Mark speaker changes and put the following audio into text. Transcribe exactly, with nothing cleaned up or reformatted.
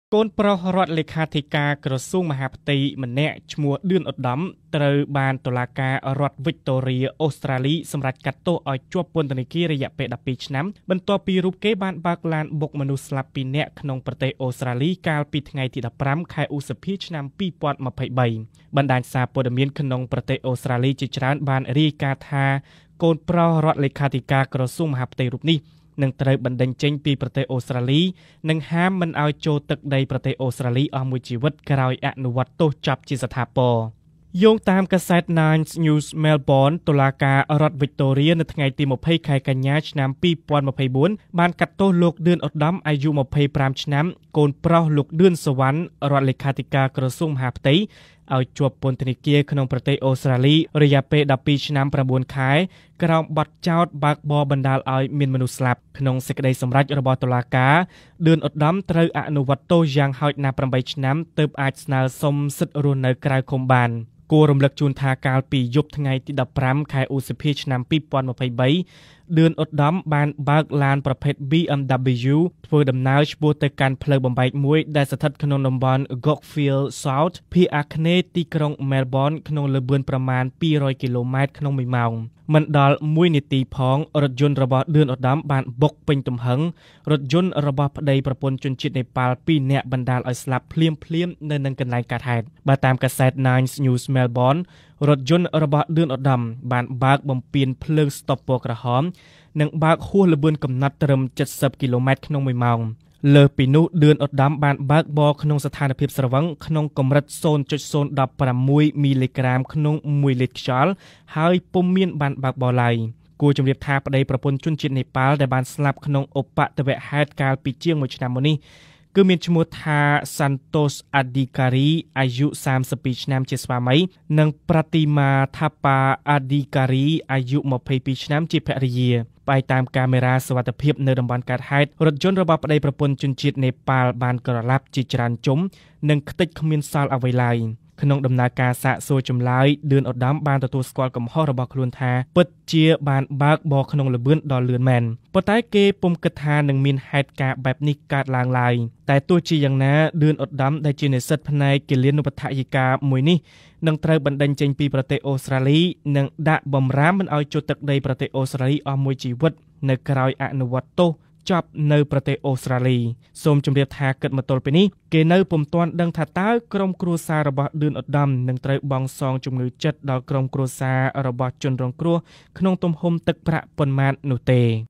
Speaker 1: កូនប្រុសរដ្ឋលេខាធិការក្រសួងមហាផ្ទៃម្នាក់ឈ្មោះឌឿនឧត្តមត្រូវបានតុលាការរដ្ឋវិកតូរីអូស្ត្រាលីសម្រេចកាត់ទោសឲ្យជាប់ពន្ធនាគាររយៈពេលដប់ពីរឆ្នាំបន្ទាប់ពីរូបគេបានបើកឡានបុកមនុស្សស្លាប់ពីរនាក់ក្នុងប្រទេសអូស្ត្រាលីកាលពីថ្ងៃទីដប់ប្រាំខែឧសភាឆ្នាំពីរពាន់ម្ភៃបីបណ្ដាញសារព័ត៌មានក្នុងប្រទេសអូស្ត្រាលីជាច្រើនបានរាយការណ៍ថាកូនប្រុសរដ្ឋលេខាធិការក្រសួងមហាផ្ទៃរូបនេះនឹងត្រូវបណ្តេញចេញពីប្រទេសអូស្ត្រាលីនិងហាមមិនឲ្យចូលទឹកដីប្រទេសអូស្ត្រាលីអស់មួយជីវិតក្រោយអនុវត្តទោសចាប់ជាស្ថាពរយោងតាមកាសែត Nine News Melbourne តុលាការរដ្ឋវិកតូរីនៅថ្ងៃទីម្ភៃខែកញ្ញាឆ្នាំពីរពាន់ម្ភៃបួនបានកាត់ទោសលោកឌឿនឧត្តមអាយុម្ភៃប្រាំឆ្នាំកូនប្រុសលោកឌឿនសវណ្ណរដ្ឋលេខាធិការក្រសួងមហាផ្ទៃឲ្យជាប់ពន្ធនាគារក្នុងប្រទេសអូស្ត្រាលីរយៈពេលដប់ពីរឆ្នាំប្រាំបួនខែក្រោមបទចោទបើកបរបណ្តាលឲ្យមានមនុស្សស្លាប់ក្នុងសេចក្តីសម្រេចរបស់តុលាការឌឿនឧត្តមត្រូវអនុវត្តទោសយ៉ាងហោចណាស់ប្រាំបីឆ្នាំទើបអាចស្នើសុំសិទ្ធិរស់នៅក្រៅឃុំបានគួររំលឹកជូនថាកាលពីយប់ថ្ងៃទីដប់ប្រាំខែឧសភាឆ្នាំពីរពាន់ម្ភៃបីឌឿនឧត្តមបានបើកឡានប្រភេទ B M W ធ្វើដំណើរឆ្ពោះទៅកាន់ផ្លូវបំបែកមួយដែលស្ថិតក្នុងតំបន់ Gockfield South ភាគអាគ្នេយ៍ទីក្រុង Melbourne ក្នុងល្បឿនប្រមាណពីររយគីឡូម៉ែត្រក្នុងមួយម៉ោងមិនដល់មួយនាទីផងរថយន្តរបស់ឌឿនឧត្តមបានបុកពេញទំហឹងរថយន្តរបស់ប្តីប្រពន្ធជនជាតិនេប៉ាល់ពីរនាក់បណ្ដាលឲ្យស្លាប់ភ្លាមៗនៅនឹងកន្លែងកើតហេតុបើតាមកាសែត Nine News Melbourne រថយន្តរបស់ឌឿនឧត្តមបានបើកបំពេញភ្លើងស្តុបពណ៌ក្រហមនិងបើកហួសល្បឿនកំណត់ត្រឹមเจ็ดสิบគីឡូម៉ែត្រក្នុងមួយម៉ោងលើសពីនោះឌឿនឧត្តមបានបើកបរក្នុងស្ថានភាពស្រវឹងក្នុងកម្រិត ศูนย์จุดศูนย์หนึ่งหก មីលីក្រាមក្នុងមួយលីត្រខ្យល់ហើយពុំមានបានបើកបរឡើយគួរជម្រាបថាប្តីប្រពន្ធជនជាតិនេប៉ាល់ដែលបានស្លាប់ក្នុងឧបទ្ទវហេតុកាលពីជាងមួយឆ្នាំមុននេះគឺមានឈ្មោះថា Santos Adhikari អាយុសាមសិបពីរឆ្នាំជាស្វាមីនិង Pratima Thapa Adhikari អាយុម្ភៃពីរឆ្នាំជាភរិយាផ្អែកតាមកាមេរ៉ាសុវត្ថិភាពនៅតំបន់កើតហេតុរថយន្តរបស់ប្តីប្រពន្ធជនជាតិនេប៉ាល់បានក្រឡាប់ជាច្រើនជុំនិងខ្ទេចគ្មានសល់អ្វីឡើយក្នុងដំណើរការសាកសួរចម្លើយឌឿនឧត្តមបានទទួលស្គាល់កំហុសរបស់ខ្លួនថាពិតជាបានបើកបរក្នុងល្បឿនដ៏លឿនមែនប៉ុន្តែគេពុំគិតថានឹងមានហេតុការណ៍បែបនេះកើតឡើងឡើយតែទោះជាយ៉ាងណាឌឿនឧត្តមដែលជានិស្សិតផ្នែកគិលានុបដ្ឋាយិកាមួយនេះនឹងត្រូវបណ្តេញចេញពីប្រទេសអូស្ត្រាលីនិងដាក់បម្រាមមិនឲ្យចូលទឹកដីប្រទេសអូស្ត្រាលីអស់មួយជីវិតនៅក្រៅអនុវត្តទោសចប់នៅប្រទេសអូស្ត្រាលីសូមជម្រាបថាគិតមកទល់ពេលនេះគេនៅពុំទាន់ដឹងថាតើក្រុមគ្រួសាររបស់ឌឿនឧត្តមនឹងត្រូវបង់សងជំងឺចិត្តដល់ក្រុមគ្រួសាររបស់ជនរងគ្រោះក្នុងទំហំទឹកប្រាក់ប៉ុន្មាននោះទេ